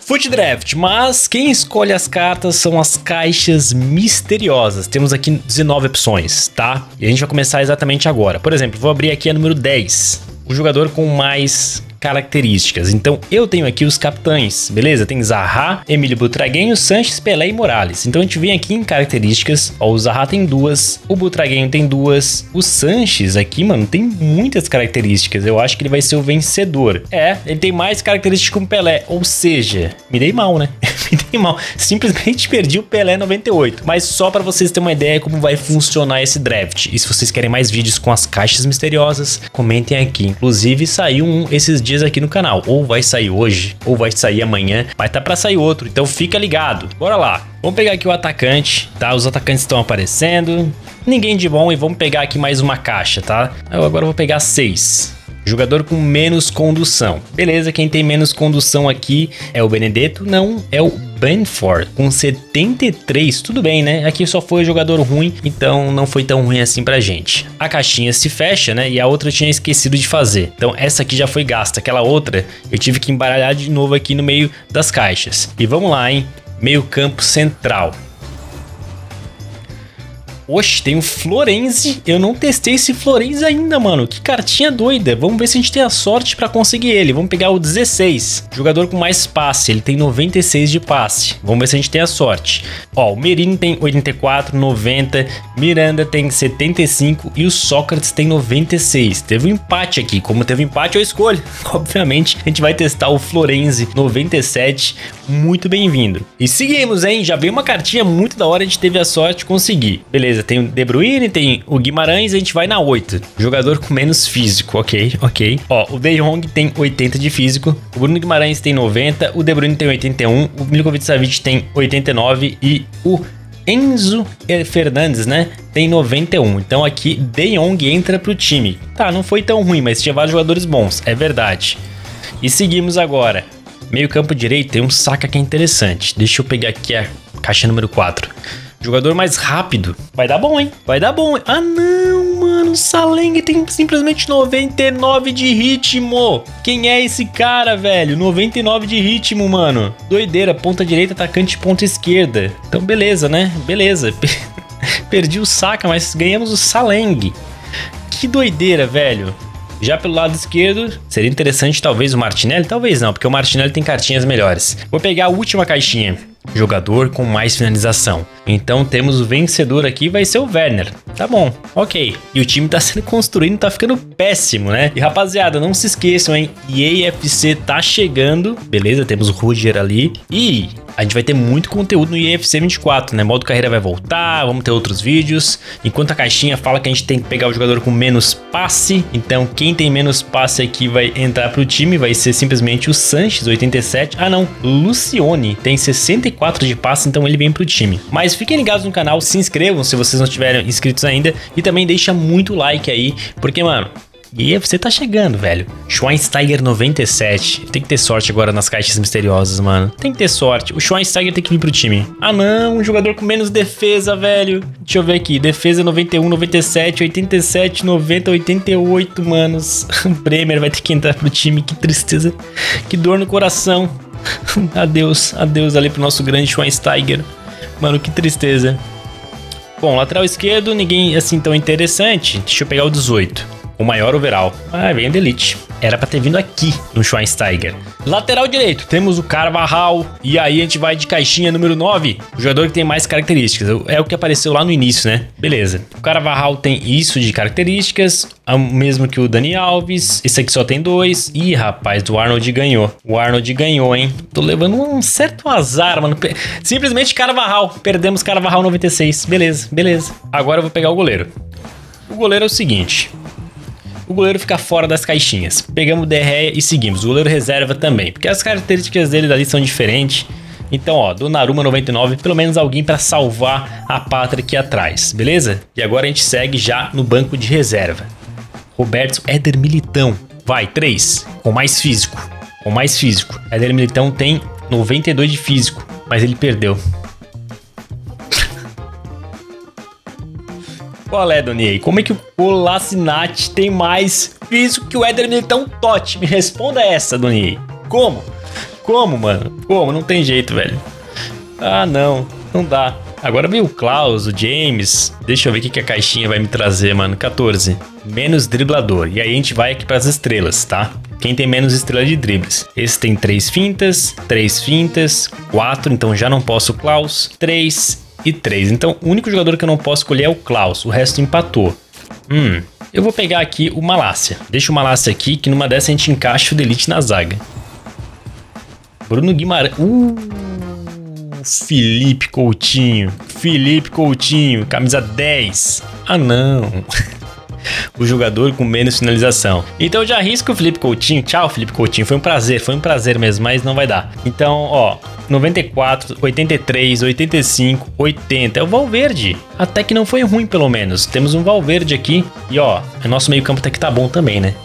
FUT Draft, mas quem escolhe as cartas são as caixas misteriosas. Temos aqui 19 opções, tá? E a gente vai começar exatamente agora. Por exemplo, vou abrir aqui a número 10. O jogador com mais características. Então eu tenho aqui os capitães, beleza? Tem Zaha, Emílio Butragueño, Sanches, Pelé e Morales. Então a gente vem aqui em características. Ó, o Zaha tem 2, o Butragueño tem 2, o Sanches aqui, mano, tem muitas características. Eu acho que ele vai ser o vencedor. Ele tem mais características que o Pelé, ou seja, me dei mal, né? Me dei mal. Simplesmente perdi o Pelé 98. Mas só pra vocês terem uma ideia como vai funcionar esse draft. E se vocês querem mais vídeos com as caixas misteriosas, comentem aqui. Inclusive saiu esses dias aqui no canal, ou vai sair hoje, ou vai sair amanhã, mas tá pra sair outro, então fica ligado. Bora lá, vamos pegar aqui o atacante, tá? Os atacantes estão aparecendo, ninguém de bom, e vamos pegar aqui mais uma caixa, tá? Eu agora vou pegar 6. Jogador com menos condução. Beleza, quem tem menos condução aqui é o Benedetto, não, é o Benford, com 73, tudo bem, né? Aqui só foi o jogador ruim, então não foi tão ruim assim pra gente. A caixinha se fecha, né? E a outra eu tinha esquecido de fazer. Então essa aqui já foi gasta, aquela outra eu tive que embaralhar de novo aqui no meio das caixas. E vamos lá, hein? Meio campo central. Oxe, tem o Florenzi. Eu não testei esse Florenzi ainda, mano. Que cartinha doida. Vamos ver se a gente tem a sorte pra conseguir ele. Vamos pegar o 16. Jogador com mais passe. Ele tem 96 de passe. Vamos ver se a gente tem a sorte. Ó, o Merino tem 84, 90. Miranda tem 75. E o Sócrates tem 96. Teve um empate aqui. Como teve empate, eu escolho. Obviamente, a gente vai testar o Florenzi 97. Muito bem-vindo. E seguimos, hein? Já veio uma cartinha muito da hora. A gente teve a sorte de conseguir. Beleza. Tem o De Bruyne, tem o Guimarães, a gente vai na 8. Jogador com menos físico, ok. Ó, o De Jong tem 80 de físico, o Bruno Guimarães tem 90, o De Bruyne tem 81, o Milinkovic-Savic tem 89 e o Enzo Fernandes, né, tem 91. Então aqui De Jong entra pro time. Tá, não foi tão ruim, mas tinha vários jogadores bons, é verdade. E seguimos agora. Meio campo direito tem um Saka que é interessante. Deixa eu pegar aqui a caixa número 4. Jogador mais rápido. Vai dar bom, hein? Vai dar bom. Ah, não, mano. O Saleng tem simplesmente 99 de ritmo. Quem é esse cara, velho? 99 de ritmo, mano. Doideira. Ponta direita, atacante, ponta esquerda. Então, beleza, né? Beleza. Perdi o Saka, mas ganhamos o Saleng. Que doideira, velho. Já pelo lado esquerdo, seria interessante talvez o Martinelli? Talvez não, porque o Martinelli tem cartinhas melhores. Vou pegar a última caixinha. Jogador com mais finalização. Então temos o vencedor aqui, vai ser o Werner. Tá bom, ok. E o time tá sendo construído, tá ficando péssimo, né? E rapaziada, não se esqueçam, hein? EAFC tá chegando. Beleza, temos o Rudiger ali. E a gente vai ter muito conteúdo no EAFC 24, né? Modo carreira vai voltar, vamos ter outros vídeos. Enquanto a caixinha fala que a gente tem que pegar o jogador com menos passe. Então quem tem menos passe aqui vai entrar pro time. Vai ser simplesmente o Sanches, 87. Ah não, Lucione tem 64 de passe, então ele vem pro time. Mas fiquem ligados no canal, se inscrevam se vocês não estiverem inscritos ainda. E também deixa muito like aí, porque, mano, e você tá chegando, velho. Schweinsteiger 97. Tem que ter sorte agora nas caixas misteriosas, mano. Tem que ter sorte. O Schweinsteiger tem que vir pro time. Ah, não. Um jogador com menos defesa, velho. Deixa eu ver aqui. Defesa 91, 97, 87, 90, 88, manos. O Bremer vai ter que entrar pro time. Que tristeza. Que dor no coração. Adeus. Adeus ali pro nosso grande Schweinsteiger. Mano, que tristeza. Bom, lateral esquerdo, ninguém assim tão interessante. Deixa eu pegar o 18. O maior overall. Ah, vem da Elite. Era pra ter vindo aqui no Schweinsteiger. Lateral direito, temos o Carvajal. E aí a gente vai de caixinha número 9. O jogador que tem mais características. É o que apareceu lá no início, né? Beleza. O Carvajal tem isso de características. O mesmo que o Dani Alves. Esse aqui só tem 2. Ih, rapaz, o Arnold ganhou. O Arnold ganhou, hein? Tô levando um certo azar, mano. Simplesmente Carvajal. Perdemos Carvajal 96. Beleza, beleza. Agora eu vou pegar o goleiro. O goleiro é o seguinte. O goleiro fica fora das caixinhas. Pegamos o De Gea e seguimos. O goleiro reserva também, porque as características dele dali são diferentes. Então, ó, Donnarumma 99, pelo menos alguém para salvar a pátria aqui atrás, beleza? E agora a gente segue já no banco de reserva. Roberto, Éder Militão. Vai, 3. Com mais físico. Com mais físico. Éder Militão tem 92 de físico, mas ele perdeu. Qual é, Donier? Como é que o Kolasinac tem mais físico que o Éder Militão Totti? Me responda essa, Donier. Como? Como, mano? Como? Não tem jeito, velho. Ah, não. Não dá. Agora veio o Klaus, o James. Deixa eu ver o que a caixinha vai me trazer, mano. 14. Menos driblador. E aí a gente vai aqui pras estrelas, tá? Quem tem menos estrela de dribles? Esse tem 3 fintas, 4. Então já não posso o Klaus. 3 e 3. Então o único jogador que eu não posso escolher é o Klaus. O resto empatou. Eu vou pegar aqui o Malásia. Deixa o Malásia aqui, que numa dessa a gente encaixa o Delite na zaga. Bruno Guimarães. Felipe Coutinho. Camisa 10. Ah, não. O jogador com menos finalização. Então eu já arrisco o Felipe Coutinho. Tchau, Felipe Coutinho. Foi um prazer mesmo, mas não vai dar. Então, ó, 94, 83, 85, 80. É o Valverde. Até que não foi ruim, pelo menos. Temos um Valverde aqui. E, ó, o nosso meio campo até que tá bom também, né?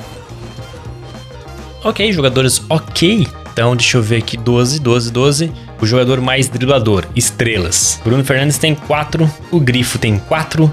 Ok, jogadores ok. Então, deixa eu ver aqui, 12. O jogador mais driblador, estrelas. Bruno Fernandes tem 4. O Grifo tem 4.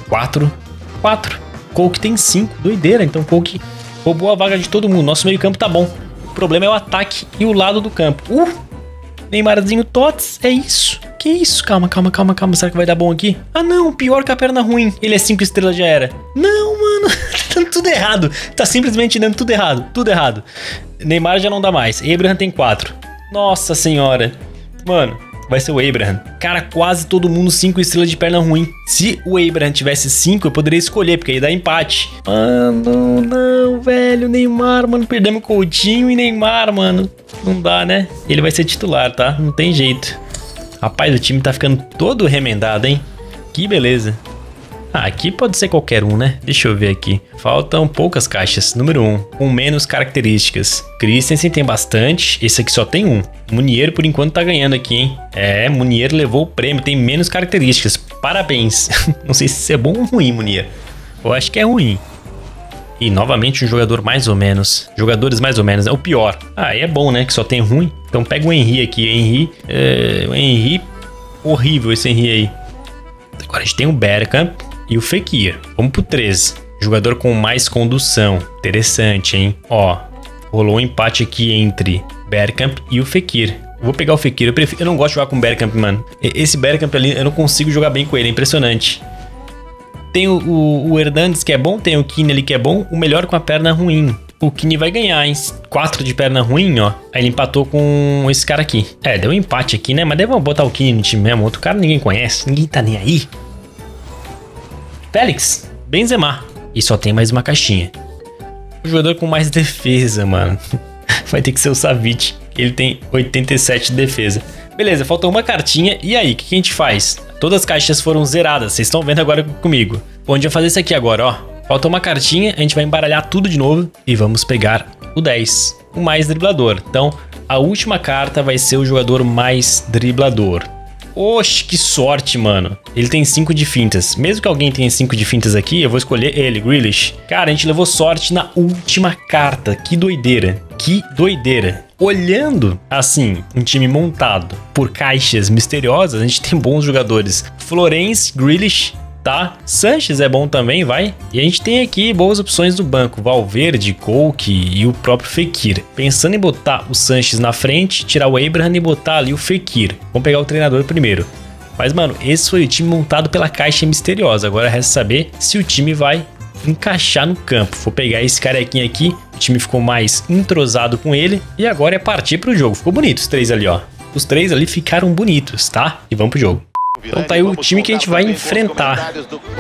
Coke tem 5. Doideira. Então, Coke roubou a vaga de todo mundo. Nosso meio campo tá bom. O problema é o ataque e o lado do campo. Neymarzinho Tots. É isso. Que isso? Calma. Será que vai dar bom aqui? Ah, não. Pior que a perna ruim. Ele é 5 estrelas, já era. Não, mano. Tá dando tudo errado. Tá simplesmente dando tudo errado. Neymar já não dá mais. Abraham tem 4. Nossa senhora. Mano, vai ser o Abraham. Cara, quase todo mundo 5 estrelas de perna ruim. Se o Abraham tivesse 5, eu poderia escolher, porque aí dá empate. Mano, não, velho. Neymar, mano. Perdemos Coutinho e Neymar, mano. Não dá, né? Ele vai ser titular, tá? Não tem jeito. Rapaz, o time tá ficando todo remendado, hein? Que beleza. Ah, aqui pode ser qualquer um, né? Deixa eu ver aqui. Faltam poucas caixas. Número 1, com menos características. Christensen tem bastante. Esse aqui só tem 1. Munier, por enquanto, tá ganhando aqui, hein? É, Munier levou o prêmio. Tem menos características. Parabéns. Não sei se isso é bom ou ruim, Munier. Eu acho que é ruim. E, novamente, um jogador mais ou menos. Jogadores mais ou menos. É o pior. Ah, aí é bom, né? Que só tem ruim. Então, pega o Henry aqui. O Henry... Horrível esse Henry aí. Agora a gente tem o Bergkamp e o Fekir. Vamos pro 13. Jogador com mais condução. Interessante, hein? Ó, rolou um empate aqui entre Bergkamp e o Fekir. Vou pegar o Fekir. Eu não gosto de jogar com o Bergkamp, mano. Esse Bergkamp ali, eu não consigo jogar bem com ele. É impressionante. Tem o Hernandes que é bom. Tem o Kine ali que é bom. O melhor com a perna ruim. O Kine vai ganhar, hein? 4 de perna ruim, ó. Aí ele empatou com esse cara aqui. É, deu um empate aqui, né? Mas daí vamos botar o Kine no time mesmo. Outro cara ninguém conhece. Ninguém tá nem aí. Félix, Benzema. E só tem mais uma caixinha. O jogador com mais defesa, mano. Vai ter que ser o Savic. Ele tem 87 de defesa. Beleza, falta uma cartinha. E aí, o que a gente faz? Todas as caixas foram zeradas. Vocês estão vendo agora comigo. Bom, a gente vai fazer isso aqui agora, ó. Falta uma cartinha. A gente vai embaralhar tudo de novo. E vamos pegar o 10. O mais driblador. Então, a última carta vai ser o jogador mais driblador. Oxe, que sorte, mano. Ele tem 5 de fintas. Mesmo que alguém tenha 5 de fintas aqui, eu vou escolher ele, Grealish. Cara, a gente levou sorte na última carta. Que doideira. Que doideira. Olhando, assim, um time montado por caixas misteriosas, a gente tem bons jogadores. Florenzi, Grealish, tá? Sanches é bom também, vai. E a gente tem aqui boas opções do banco. Valverde, Coke e o próprio Fekir. Pensando em botar o Sanches na frente, tirar o Abraham e botar ali o Fekir. Vamos pegar o treinador primeiro. Mas, mano, esse foi o time montado pela caixa misteriosa. Agora resta saber se o time vai encaixar no campo. Vou pegar esse carequinha aqui. O time ficou mais entrosado com ele. E agora é partir pro jogo. Ficou bonito os 3 ali, ó. Os 3 ali ficaram bonitos, tá? E vamos pro jogo. Então tá aí o time que a gente vai enfrentar.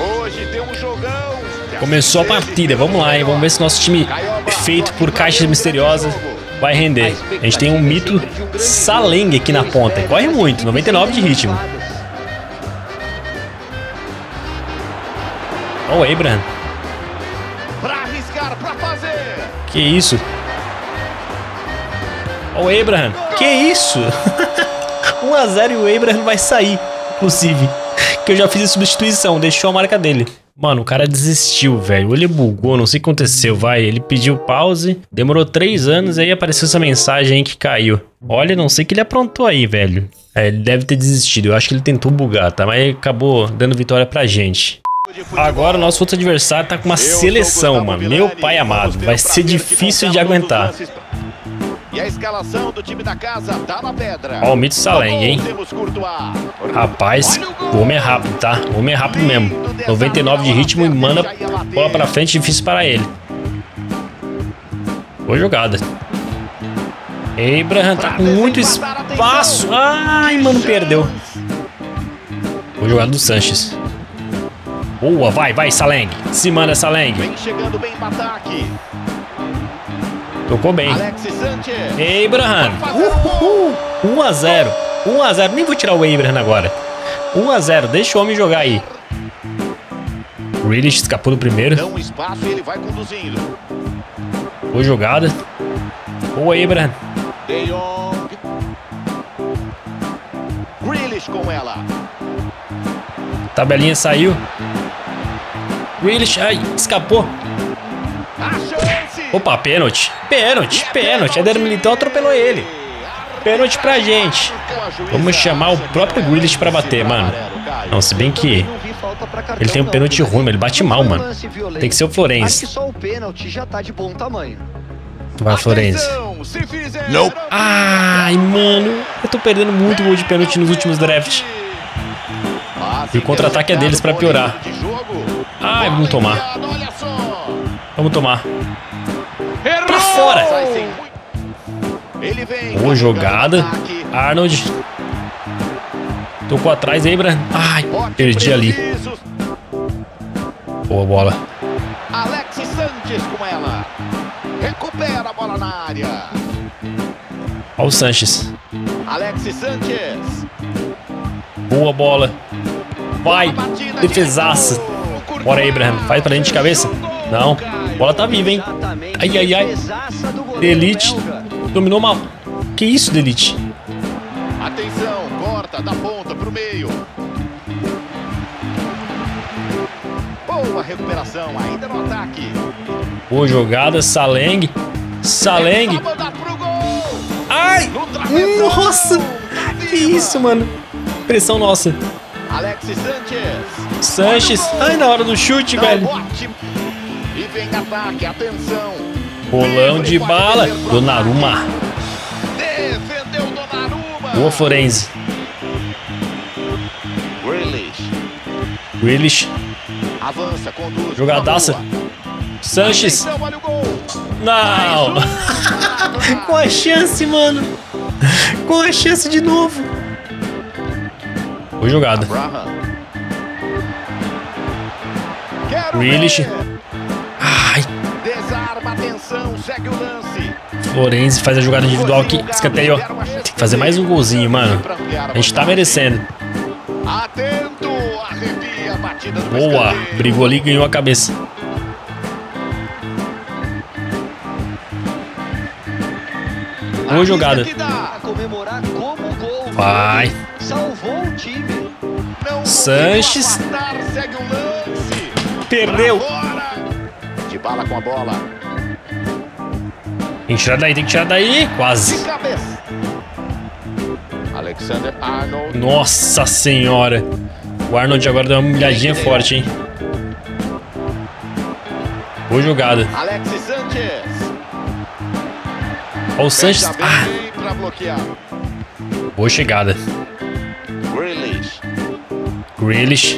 Começou a partida, vamos lá, hein? Vamos ver se nosso time feito por caixas misteriosas vai render. A gente tem um mito Saleng aqui na ponta. Corre muito, 99 de ritmo. Ó o Abraham. Que isso? Ó o Abraham. Que isso? 1 a 0 e o Abraham vai sair. Inclusive, que eu já fiz a substituição, deixou a marca dele. Mano, o cara desistiu, velho. Ele bugou, não sei o que aconteceu, vai. Ele pediu pause, demorou 3 anos e aí apareceu essa mensagem aí que caiu. Olha, não sei o que ele aprontou aí, velho. É, ele deve ter desistido, eu acho que ele tentou bugar, tá? Mas acabou dando vitória pra gente. Agora o nosso outro adversário tá com uma seleção, mano. Meu pai amado, vai ser difícil de aguentar. E a escalação do time da casa tá na pedra. Ó, o Mito Saleng, hein? Rapaz, o homem é rápido, tá? O homem é rápido mesmo. 99 de ritmo e manda bola pra frente, difícil para ele. Boa jogada. Abraham tá com muito espaço. Ai, mano, perdeu. Boa jogada do Sanches. Boa, vai, Saleng. Se manda, Saleng. Vem chegando bem no ataque. Tocou bem. Abraham. 1-0. 1-0. Nem vou tirar o Abraham agora. 1-0. Deixa o homem jogar aí. Grealish escapou do primeiro. Dá um espaço e ele vai conduzindo. Boa jogada. Boa, Abraham. De Jong. Grealish com ela. Tabelinha saiu. Grealish, ai, escapou. A chance. Opa, pênalti. Pênalti. Éder Militão atropelou ele. Pênalti pra gente. Vamos chamar o próprio Grealish pra bater, mano. Não, se bem que ele tem um pênalti ruim, mas ele bate mal, mano. Tem que ser o Florenzi. Acho que só o pênalti já tá de bom tamanho. Vai, Florenzi. Não. Ai, mano. Eu tô perdendo muito gol de pênalti nos últimos drafts. E o contra-ataque é deles pra piorar. Ai, vamos tomar. Vamos tomar. Pra fora. Boa jogada. Arnold. Tocou atrás, Abraham. Ai, perdi ali. Boa bola. Alexis Sanches com ela. Recupera a bola na área. Olha o Sanches. Alexis Sanches. Boa bola. Vai. Defesaça. Bora, Abraham. Faz pra dentro de cabeça. Não. A bola tá viva, hein? Ai. Delite. Dominou mal. Que isso, Delite? Atenção. Corta da ponta pro meio. Boa recuperação. Ainda no ataque. Boa jogada. Saleng. Ai. Nossa. Que isso, mano. Pressão nossa. Alexis Sanches. Ai, na hora do chute, velho. E vem ataque, atenção. Bolão de bala. Donnarumma. Defendeu Donnarumma. Boa, Florenzi. Grealish. Avança, conduz. Jogadaça. Sanches. Não. Com a chance, mano. Com a chance de novo. Boa jogada. Grealish. Ai. Desarma, atenção, segue o lance. Florenzi faz a jogada individual aqui. Escanteio. Tem que fazer mais um golzinho, mano. A gente tá merecendo. Atento, arrepia a batida do Boa. escanteio. Brigou ali e ganhou a cabeça. Boa jogada. A comemorar como gol. Vai. Salvou o time. Não Sanches. conseguiu afastar, segue o lance. Perdeu. Pra fora. De bala com a bola. Tem que tirar daí. Quase. De cabeça. Alexander Arnold. Nossa senhora. O Arnold agora deu uma humilhadinha forte, hein? Boa jogada. Alexis Sanches. Olha o Sanches. Fecha Ah, bem pra bloquear. boa chegada. Grealish.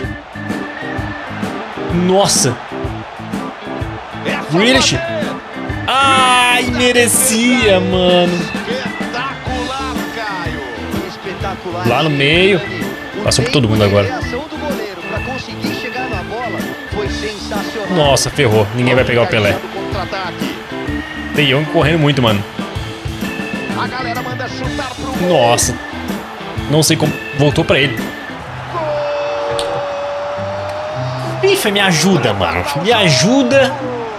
Nossa. Grealish. Ai, merecia, mano. Espetacular, Caio. Espetacular. Lá no meio. Passou por todo mundo agora. A reação do goleiro pra conseguir chegar na bola foi sensacional. Nossa, ferrou. Ninguém vai pegar o Pelé. Contra-ataque. De Jong correndo muito, mano. A galera manda chutar pro gol. Nossa. Não sei como. Voltou pra ele. FIFA, me ajuda, mano. Me ajuda.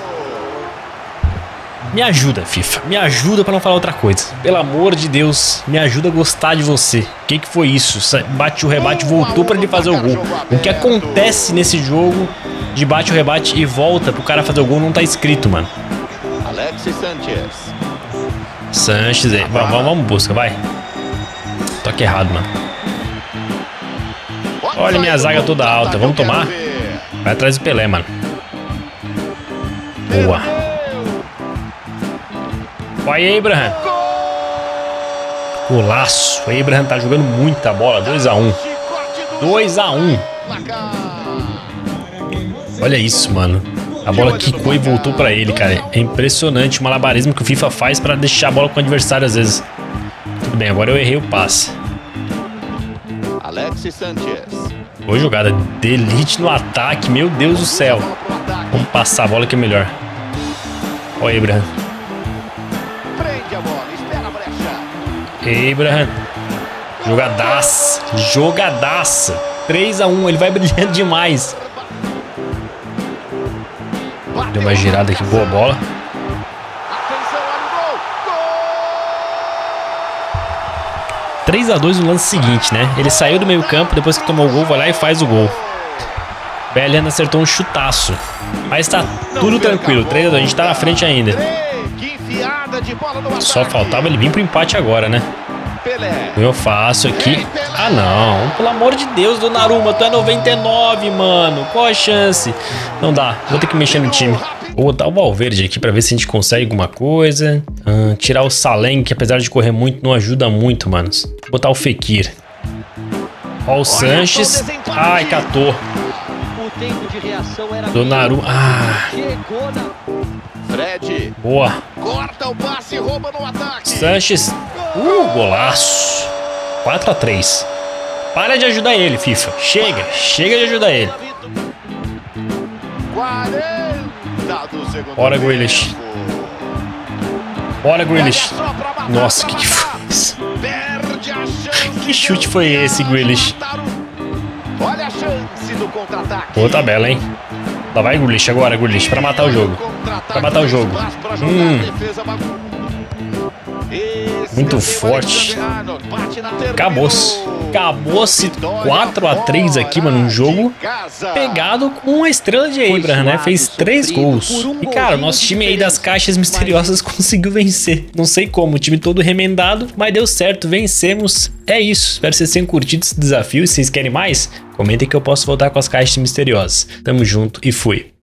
Me ajuda, FIFA. Me ajuda pra não falar outra coisa. Pelo amor de Deus, me ajuda a gostar de você. O que foi isso? Bate o rebate, voltou pra ele fazer o gol. O que acontece nesse jogo de bate o rebate e volta pro cara fazer o gol não tá escrito, mano. Alexis Sanches. Sanches aí. Vamos busca, vai. Toque errado, mano. Olha minha zaga toda alta. Vamos tomar? Vai atrás do Pelé, mano. Boa. Vai, Abraham. Golaço. O Abraham tá jogando muita bola. 2-1. 2-1. Olha isso, mano. A bola quicou e voltou pra ele, cara. É impressionante o malabarismo que o FIFA faz pra deixar a bola com o adversário às vezes. Tudo bem, agora eu errei o passe. Alexis Sanchez. Boa jogada de elite no ataque. Meu Deus do céu. Vamos passar a bola que é melhor. Olha o Abraham. Prende a bola, espera a brecha. Abraham. Jogadaça. Jogadaça. 3-1. Ele vai brilhando demais. Deu uma girada aqui. Boa bola. Atenção, olha o gol. 3-2 no lance seguinte, né? Ele saiu do meio campo, depois que tomou o gol, vai lá e faz o gol. Bellingham acertou um chutaço. Mas tá tudo tranquilo. 3-2, a gente tá na frente ainda. Que enfiada de bola no Só ataque. faltava ele vir pro empate agora, né? Pelé. Eu faço aqui. Ah, não. Pelo amor de Deus, Donnarumma, tu é 99, mano. Qual a chance? Não dá. Vou ter que mexer no time. Vou botar o Valverde aqui pra ver se a gente consegue alguma coisa. Tirar o Saleng, que apesar de correr muito, não ajuda muito, manos. Vou botar o Fekir. Ó o Sanches. Ai, catou. O tempo de reação era Donnarumma. Ah, chegou na Fred. boa. Corta o passe e rouba no ataque. Sanches. Golaço. 4-3. Para de ajudar ele, FIFA. Chega de ajudar ele. 40 do segundo Bora, tempo. Grealish. Bora, Grealish. Olha só pra matar, Nossa, pra que foi matar. isso? Perde a chance. Que chute foi esse, Grealish? Olha a chance do contra-ataque. Boa tabela, hein? Lá vai, Grealish agora, Grealish, pra matar o jogo. Pra matar o jogo. Muito forte. Acabou-se. Acabou-se 4-3 aqui, mano. Um jogo pegado com a estrela de Abraham, né? Fez 3 gols. E, cara, o nosso time aí das caixas misteriosas conseguiu vencer. Não sei como, o time todo remendado, mas deu certo, vencemos. É isso. Espero que vocês tenham curtido esse desafio. E se vocês querem mais, comentem que eu posso voltar com as caixas misteriosas. Tamo junto e fui.